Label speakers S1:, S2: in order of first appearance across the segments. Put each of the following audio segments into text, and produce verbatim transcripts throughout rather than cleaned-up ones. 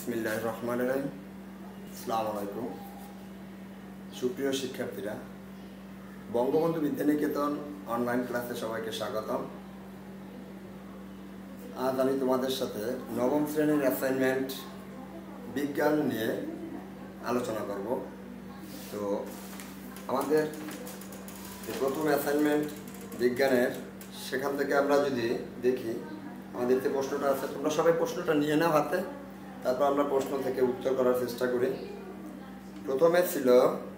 S1: বিসমিল্লাহির রহমানির রহিম। আসসালামু আলাইকুম। সুপ্রিয় শিক্ষার্থীরা, বঙ্গবন্ধু বিদ্যানিকেতন অনলাইন ক্লাসে সবাইকে স্বাগতম। আজ আমি তোমাদের সাথে নবম শ্রেণীর অ্যাসাইনমেন্ট বিজ্ঞান নিয়ে আলোচনা করব। তো আমাদের প্রথম অ্যাসাইনমেন্ট বিজ্ঞানের, সেখান থেকে আমরা যদি দেখি আমাদের যে প্রশ্নটা আছে, তোমরা সবাই প্রশ্নটা নিয়ে নাও হাতে, তারপর আমরা প্রশ্ন থেকে উত্তর করার চেষ্টা করি। প্রথমে ছিল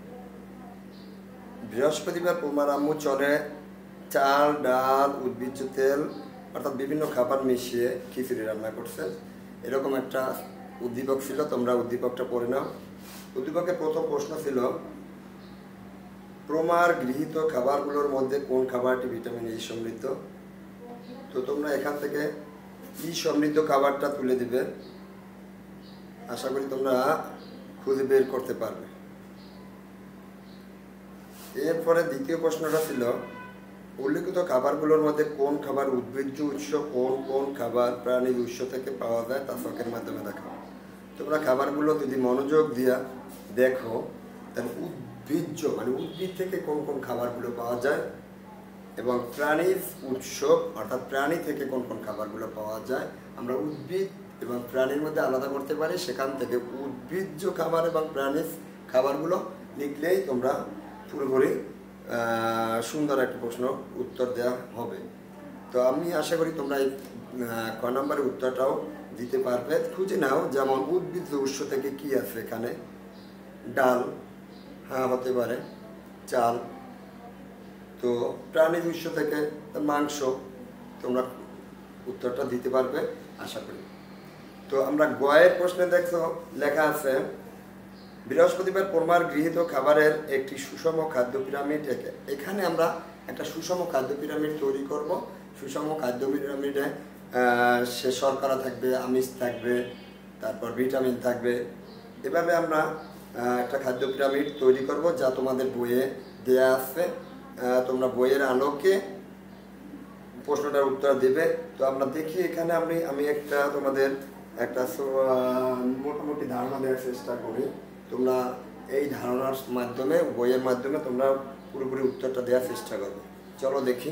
S1: বৃহস্পতিবার পুমার আম্মু চরে চাল, ডাল, উদ্ভিজ্জ তেল অর্থাৎ বিভিন্ন খাবার মিশিয়ে খিচুড়ি রান্না করছে, এরকম একটা উদ্দীপক ছিল। তোমরা উদ্দীপকটা পড়ে নাও। উদ্দীপকের প্রথম প্রশ্ন ছিল, প্রমার গৃহীত খাবারগুলোর মধ্যে কোন খাবারটি ভিটামিন ই সমৃদ্ধ? তো তোমরা এখান থেকে ই সমৃদ্ধ খাবারটা তুলে দিবে। আশা করি তোমরা খুঁজে বের করতে পারবে। এরপরে দ্বিতীয় প্রশ্নটা ছিল, উল্লিখিত খাবারগুলোর মধ্যে কোন খাবার উদ্ভিজ্জ উৎস, কোন কোন খাবার প্রাণীর উৎস থেকে পাওয়া যায় তা ছকের মাধ্যমে দেখাও। তোমরা খাবারগুলো যদি মনোযোগ দিয়া দেখো, তাহলে উদ্ভিজ্জ মানে উদ্ভিদ থেকে কোন কোন খাবারগুলো পাওয়া যায় এবং প্রাণীর উৎস অর্থাৎ প্রাণী থেকে কোন কোন খাবারগুলো পাওয়া যায় আমরা উদ্ভিদ এবং প্রাণীর মধ্যে আলাদা করতে পারি। সেখান থেকে উদ্ভিজ্জ খাবার এবং প্রাণীর খাবারগুলো লিখলেই তোমরা পুরোপুরি সুন্দর একটা প্রশ্ন উত্তর দেওয়া হবে। তো আমি আশা করি তোমরা এই ক নম্বরের উত্তরটাও দিতে পারবে। খুঁজে নাও, যেমন উদ্ভিজ্জ উৎস থেকে কি আছে এখানে, ডাল, হ্যাঁ হতে পারে, চাল। তো প্রাণীর উৎস থেকে মাংস, তোমরা উত্তরটা দিতে পারবে আশা করি। তো আমরা গয়ের প্রশ্নে দেখো লেখা আছে, বৃহস্পতিবার প্রমার গৃহীত খাবারের একটি সুষম খাদ্য পিরামিড। এখানে আমরা একটা সুষম খাদ্য পিরামিড তৈরি করব। সুষম খাদ্য পিরামিডে সে শর্করা থাকবে, আমিষ থাকবে, তারপর ভিটামিন থাকবে। এভাবে আমরা একটা খাদ্য পিরামিড তৈরি করব, যা তোমাদের বইয়ে দেয়া আছে। তোমরা বইয়ের আলোকে প্রশ্নটার উত্তর দেবে। তো আমরা দেখি এখানে আমি আমি একটা তোমাদের একটা মোটামুটি ধারণা দেওয়ার চেষ্টা করি। তোমরা এই ধারণার মাধ্যমে, বইয়ের মাধ্যমে তোমরা পুরোপুরি উত্তরটা দেওয়ার চেষ্টা করবে। চলো দেখি।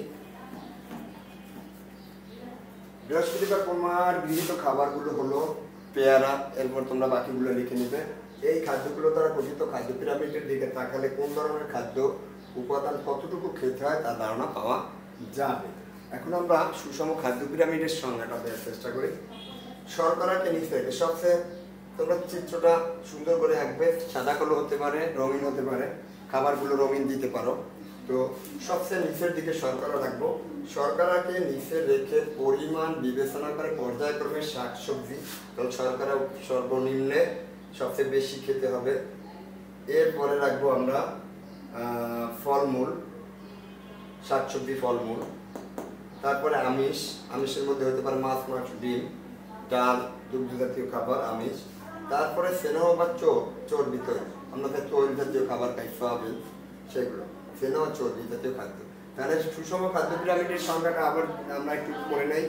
S1: বৃহস্পতিবার প্রমার গৃহীত খাবারগুলো হলো পেয়ারা। এরপর তোমরা বাকিগুলো লিখে নেবে। এই খাদ্যগুলো দ্বারা গঠিত খাদ্য পিরামিডের দিকে তাকালে কোন ধরনের খাদ্য উপাদান কতটুকু খেতে হয় তার ধারণা পাওয়া যাবে। এখন আমরা সুষম খাদ্য পিরামিডের সংজ্ঞাটা দেওয়ার চেষ্টা করি। শর্করাকে নিচ থেকে, সবচেয়ে তোমরা চিত্রটা সুন্দর করে আঁকবে, সাদা কালো হতে পারে, রঙিন হতে পারে, খাবারগুলো রঙিন দিতে পারো। তো সবচেয়ে নিচের দিকে শর্করা রাখবো। শর্করাকে নিচে রেখে পরিমাণ বিবেচনা করে পর্যায়ক্রমে শাকসবজি, কারণ শর্করা সর্বনিম্নে সবচেয়ে বেশি খেতে হবে। এরপরে রাখবো আমরা ফলমূল, শাকসবজি, ফলমূল। তারপরে আমিষ, আমিষের মধ্যে হতে পারে মাছ, মাংস, ডিম, ডাল, দুগ্ধ জাতীয় খাবার, আমিষ। তারপরে স্নেহ বা চোর চর্বি তৈল, আমরা তৈল জাতীয় খাবার খাই, সয়াবিন, সেগুলো স্নেহ চর্বি জাতীয় খাদ্য। তাহলে সুষম খাদ্য পিরামিডের সংখ্যাটা আবার আমরা একটু করে নেই।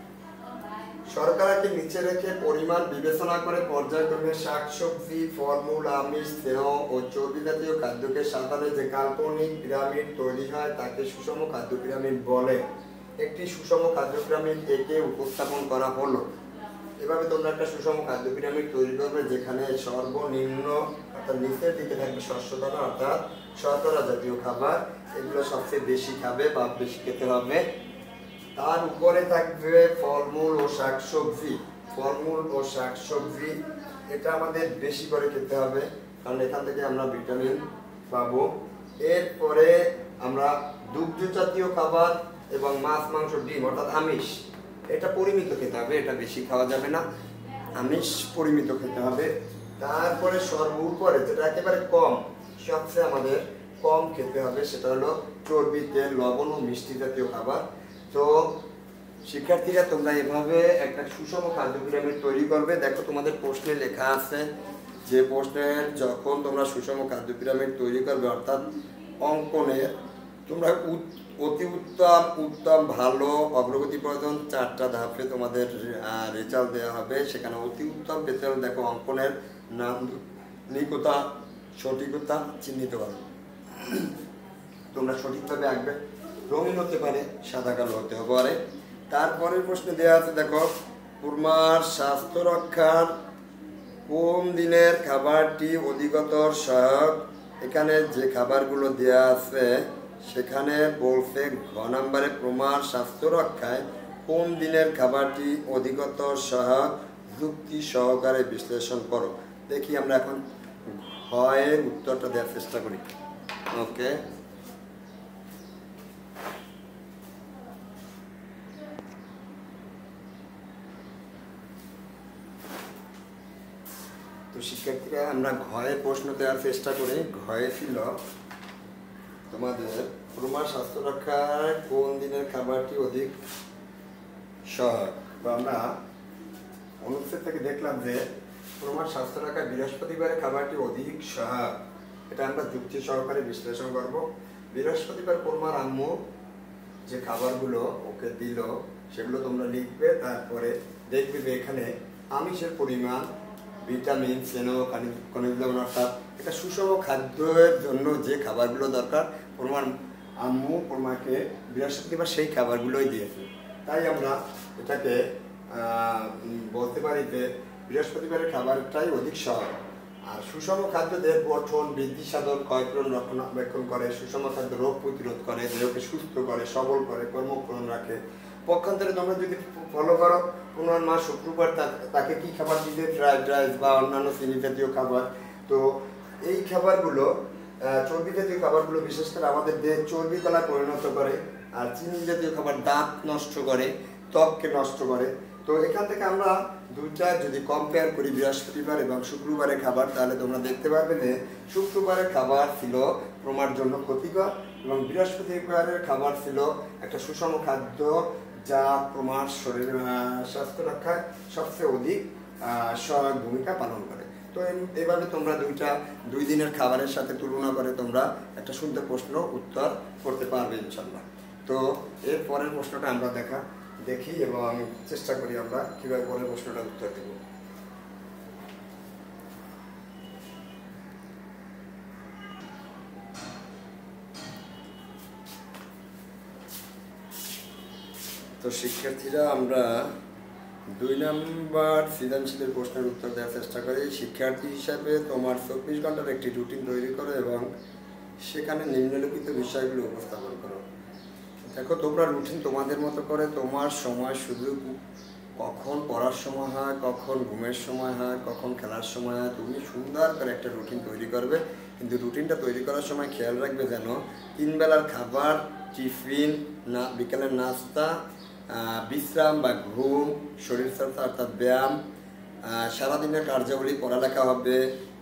S1: শর্করাকে নিচে রেখে পরিমাণ বিবেচনা করে পর্যায়ক্রমে শাকসবজি, ফলমূল, আমিষ, স্নেহ ও চর্বি জাতীয় খাদ্যকে সাজালে যে কাল্পনিক পিরামিড তৈরি হয় তাকে সুষম খাদ্য পিরামিড বলে। একটি সুষম খাদ্য পিরামিড একে উপস্থাপন করা হলো। এভাবে তোমরা একটা সুষম খাদ্য পিরামিড তৈরি করবে, যেখানে সর্বনিম্ন অর্থাৎ নিচের দিকে থাকবে শস্যদানা অর্থাৎ শর্করা জাতীয় খাবার, এগুলো সবচেয়ে বেশি খাবে বা বেশি খেতে হবে। তার উপরে থাকবে ফলমূল ও শাকসবজি, ফলমূল ও শাকসবজি এটা আমাদের বেশি করে খেতে হবে, কারণ এখান থেকে আমরা ভিটামিন পাবো। এরপরে আমরা দুগ্ধ জাতীয় খাবার এবং মাছ, মাংস, ডিম অর্থাৎ আমিষ, এটা পরিমিত খেতে হবে, এটা বেশি খাওয়া যাবে না, আমিষ পরিমিত খেতে হবে। তারপরে সর্ব উপরে যেটা একেবারে কম, সবচেয়ে আমাদের কম খেতে হবে, সেটা হলো চর্বি, তেল, লবণ ও মিষ্টি জাতীয় খাবার। তো শিক্ষার্থীরা, তোমরা এভাবে একটা সুষম খাদ্য পিরামিড তৈরি করবে। দেখো তোমাদের প্রশ্নে লেখা আছে যে প্রশ্নের যখন তোমরা সুষম খাদ্য পিরামিড তৈরি করবে অর্থাৎ অঙ্কনের, তোমরা অতি উত্তম, উত্তম, ভালো, অগ্রগতি প্রয়োজন, চারটা ধাপে তোমাদের রেজাল্ট দেওয়া হবে। সেখানে অতি উত্তম পেতে হলে দেখো অঙ্কনের নান্দনিকতা, সঠিকতা চিহ্নিত করো। তোমরা সঠিকভাবে আঁকবে। রঙিন হতে পারে, সাদা কালো হতে পারে। তারপরের প্রশ্নে দেওয়া আছে দেখো, কুরমার স্বাস্থ্য রক্ষার কোন দিনের খাবারটি অধিকতর সহায়ক। এখানে যে খাবারগুলো দেওয়া আছে সেখানে বলছে ঘ নাম্বারে প্রমার স্বাস্থ্য রক্ষায় কোন দিনের খাবারটি অধিকতর সহায়ক, যুক্তি সহকারে বিশ্লেষণ করো। দেখি আমরা এখন ঘয়ের উত্তরটা দেওয়ার চেষ্টা করি। ওকে, তো শিক্ষার্থীরা আমরা ঘয়ে প্রশ্ন দেওয়ার চেষ্টা করি। ঘয়ে ছিল তোমাদের প্রমার স্বাস্থ্য রক্ষার কোন দিনের খাবারটি অধিক সহায়ক। তো আমরা অনুচ্ছেদ থেকে দেখলাম যে প্রমার স্বাস্থ্য রক্ষায় বৃহস্পতিবারের খাবারটি অধিক সহায়ক। এটা আমরা যুক্তি সহকারে বিশ্লেষণ করব। বৃহস্পতিবার প্রমার আম্মু যে খাবারগুলো ওকে দিল সেগুলো তোমরা লিখবে। তারপরে দেখবে যে এখানে আমিষের পরিমাণ, ভিটামিন, স্নেহ, খনিজ লবণ, অর্থাৎ এটা সুষম খাদ্যের জন্য যে খাবারগুলো দরকার প্রমার আম্মু প্রমাকে বৃহস্পতিবার সেই খাবারগুলোই দিয়েছে। তাই আমরা এটাকে বলতে পারি যে বৃহস্পতিবারের খাবারটাই অধিক সহায়ক। আর সুষম খাদ্য দেহের গঠন, বৃদ্ধি সাধন, ক্ষয়পূরণ, রক্ষণাবেক্ষণ করে। সুষম খাদ্য রোগ প্রতিরোধ করে, দেহকে সুস্থ করে, সবল করে, কর্মক্ষম রাখে। পক্ষান্তরে তোমরা যদি ফলো করো পনেরো মাস শুক্রবার তাকে কি খাবার দিতে, ফ্রাইড রাইস বা অন্যান্য চিনি জাতীয় খাবার। তো এই খাবারগুলো চর্বি জাতীয় খাবারগুলো বিশেষ করে আমাদের দেহ চর্বি কলায় পরিণত করে। আর চিনি জাতীয় খাবার দাঁত নষ্ট করে, ত্বককে নষ্ট করে। তো এখান থেকে আমরা দুইটা যদি কম্পেয়ার করি বৃহস্পতিবার এবং শুক্রবারের খাবার, তাহলে তোমরা দেখতে পারবে যে শুক্রবারের খাবার ছিল প্রমার জন্য ক্ষতিকর এবং বৃহস্পতিবারের খাবার ছিল একটা সুষম খাদ্য যা প্রমার শরীর স্বাস্থ্য রক্ষায় সবচেয়ে অধিক সহায়ক ভূমিকা পালন করে। তো এভাবে তোমরা দুইটা দুই দিনের খাবারের সাথে তুলনা করে তোমরা একটা সুন্দর প্রশ্ন উত্তর করতে পারবে ইনশাল্লাহ। তো এর পরের প্রশ্নটা আমরা দেখা দেখি এবং চেষ্টা করি আমরা কিভাবে পরের প্রশ্নটা উত্তর দেব। তো শিক্ষার্থীরা আমরা দুই নম্বর সৃজনশীলের প্রশ্নের উত্তর দেওয়ার চেষ্টা করি। শিক্ষার্থী হিসাবে তোমার চব্বিশ ঘন্টার একটি রুটিন তৈরি করো এবং সেখানে নিম্নলিখিত বিষয়গুলো উপস্থাপন করো। দেখো, তোমরা রুটিন তোমাদের মতো করে তোমার সময় শুধু কখন পড়ার সময় হয়, কখন ঘুমের সময় হয়, কখন খেলার সময় হয়, তুমি সুন্দর করে একটা রুটিন তৈরি করবে। কিন্তু রুটিনটা তৈরি করার সময় খেয়াল রাখবে যেন তিন বেলার খাবার, টিফিন, না বিকেলের নাস্তা, বিশ্রাম বা ঘুম, শরীরচর্চা অর্থাৎ ব্যায়াম, সারাদিনের কার্যাবলী, পড়ালেখা হবে,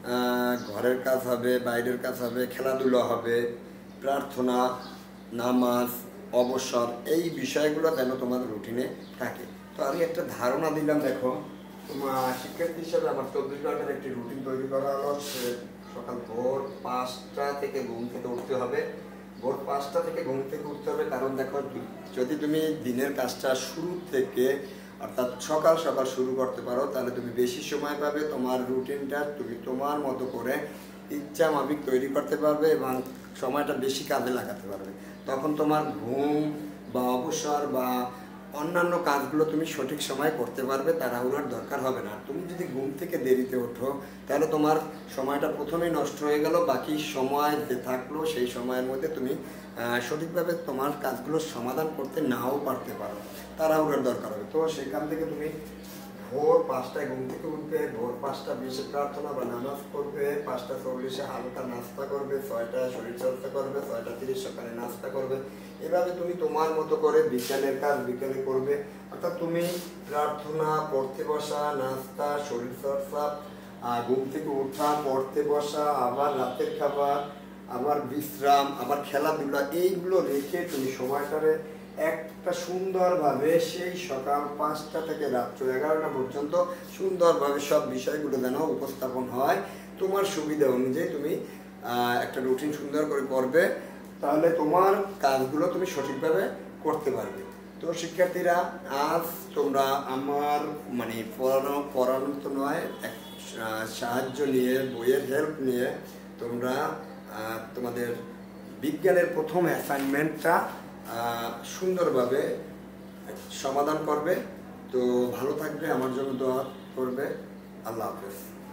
S1: ঘরের কাজ হবে, বাইরের কাজ হবে, খেলাধুলা হবে, প্রার্থনা, নামাজ, অবসর, এই বিষয়গুলো যেন তোমার রুটিনে থাকে। তো আমি একটা ধারণা দিলাম। দেখো, তোমার শিক্ষার্থী হিসাবে আমার চব্বিশ ঘন্টার একটি রুটিন তৈরি করা হলো। সকাল ভোর পাঁচটা থেকে ঘুম থেকে উঠতে হবে। ভোর পাঁচটা থেকে ঘুম থেকে উঠতে হবে কারণ দেখো, যদি তুমি দিনের কাজটা শুরু থেকে অর্থাৎ সকাল সকাল শুরু করতে পারো তাহলে তুমি বেশি সময় পাবে। তোমার রুটিনটা তুমি তোমার মতো করে ইচ্ছা মাফিক তৈরি করতে পারবে এবং সময়টা বেশি কাজে লাগাতে পারবে। তখন তোমার ঘুম বা অবসর বা অন্যান্য কাজগুলো তুমি সঠিক সময় করতে পারবে, তাড়াহুড়োর দরকার হবে না। তুমি যদি ঘুম থেকে দেরিতে ওঠো তাহলে তোমার সময়টা প্রথমেই নষ্ট হয়ে গেল, বাকি সময় যে থাকলো সেই সময়ের মধ্যে তুমি সঠিকভাবে তোমার কাজগুলোর সমাধান করতে নাও পারতে পারো, তাড়াহুড়োর দরকার হবে। তো সেখান থেকে তুমি ভোর পাঁচটায় ঘুম থেকে উঠবে, ভোর পাঁচটা বিশে প্রার্থনা বা নামাজ করবে, পাঁচটা চল্লিশে হালকা নাস্তা করবে, ছয়টায় শরীরচর্চা করবে, ছয়টা তিরিশ সকালে নাস্তা করবে। এভাবে তুমি তোমার মতো করে বিকেলের কাজ বিকেলে করবে। অর্থাৎ তুমি প্রার্থনা, পড়তে বসা, নাস্তা, শরীরচর্চা, ঘুম থেকে ওঠা, পড়তে বসা, আবার রাতের খাবার, আবার বিশ্রাম, আবার খেলাধুলা, এইগুলো রেখে তুমি সময়টারে একটা সুন্দরভাবে সেই সকাল পাঁচটা থেকে রাত্র এগারোটা পর্যন্ত সুন্দরভাবে সব বিষয়গুলো যেন উপস্থাপন হয়। তোমার সুবিধা অনুযায়ী তুমি একটা রুটিন সুন্দর করে করবে। তাহলে তোমার কাজগুলো তুমি সঠিকভাবে করতে পারবে। তো শিক্ষার্থীরা, আজ তোমরা আমার মানে পড়ানো পড়ানো তো নয়, এক সাহায্য নিয়ে, বইয়ের হেল্প নিয়ে তোমরা তোমাদের বিজ্ঞানের প্রথম অ্যাসাইনমেন্টটা সুন্দরভাবে সমাধান করবে। তো ভালো থাকবে, আমার জন্য দোয়া করবে। আল্লাহ হাফেজ।